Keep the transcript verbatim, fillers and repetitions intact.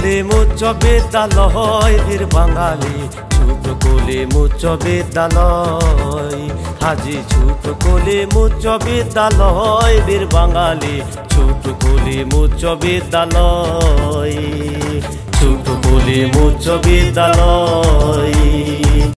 কলিম উচ্চ বিদ্যালয় বীর বাঙালি ছোট কলিম উচ্চ বিদ্যালয় হাজি ছোট কলিম উচ্চ বিদ্যালয় বীর বাঙালি ছোট কলিম উচ্চ বিদ্যালয় ছোট কলিম উচ্চ বিদ্যালয়।